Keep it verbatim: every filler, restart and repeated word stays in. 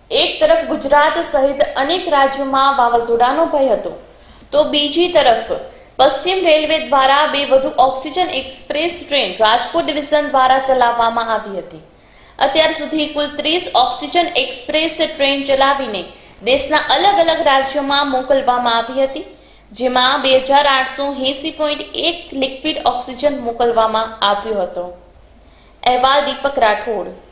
એક તરફ ગુજરાત સહિત અનેક રાજ્યોમાં વાવાઝોડાનો ભય હતો, તો બીજી તરફ પશ્ચિમ રેલવે દ્વારા બે વધુ oxygen express train Rajkot division દ્વારા ચલાવવામાં આવી હતી. અત્યાર સુધી કુલ ત્રીસ ઓક્સિજન એક્સપ્રેસ ટ્રેન ચલાવીને દેશના અલગ અલગ રાજ્યોમાં મોકલવામાં આવી હતી, જેમાં બે હજાર આઠસો એસી પોઈન્ટ એક લિક્વિડ ઓક્સિજન મોકલવામાં આવ્યો હતો. અહેવાલ દીપક રાઠોડ.